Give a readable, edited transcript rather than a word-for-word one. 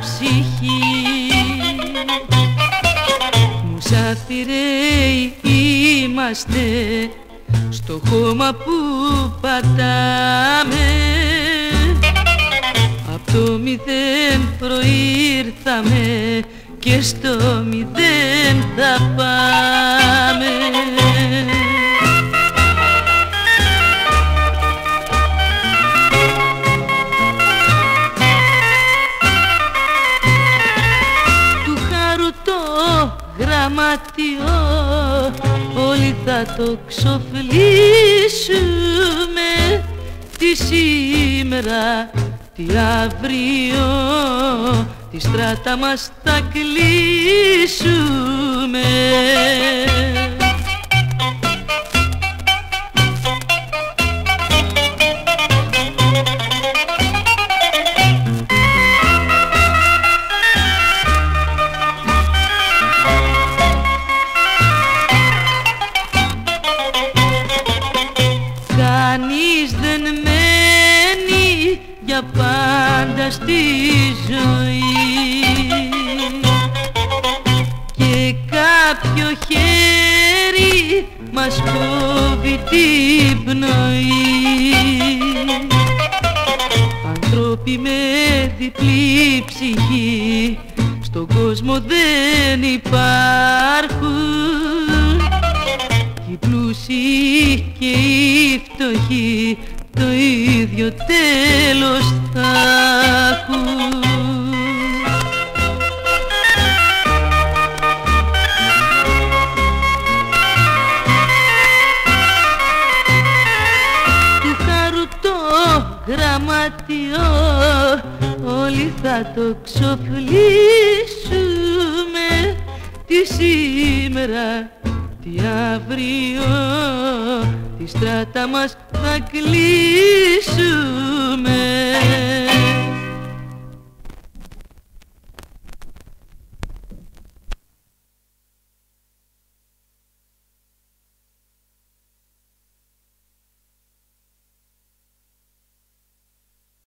ψυχή. Μουσάφιροι είμαστε στο χώμα που πατάμε. Απ' το μηδέν προήρθαμε και στο μηδέν θα πάμε. Του χάρου το γραμματιό όλοι θα το ξοφλήσουμε. Τι σήμερα, τι αύριο, τη στράτα μας θα κλείσουμε. Κανείς δεν μένει για πάντα στη ζωή και κάποιο χέρι μας κόβει την πνοή. Ανθρώποι με διπλή ψυχή στον κόσμο δεν υπάρχουν. Οι πλούσιοι και οι φτωχοί το ίδιο τέλος θα έχουν. Του χάρου το γραμματιό όλοι θα το ξοφλήσουμε. Τι σήμερα, τι αύριο, τη στράτα μας θα κλείσουμε.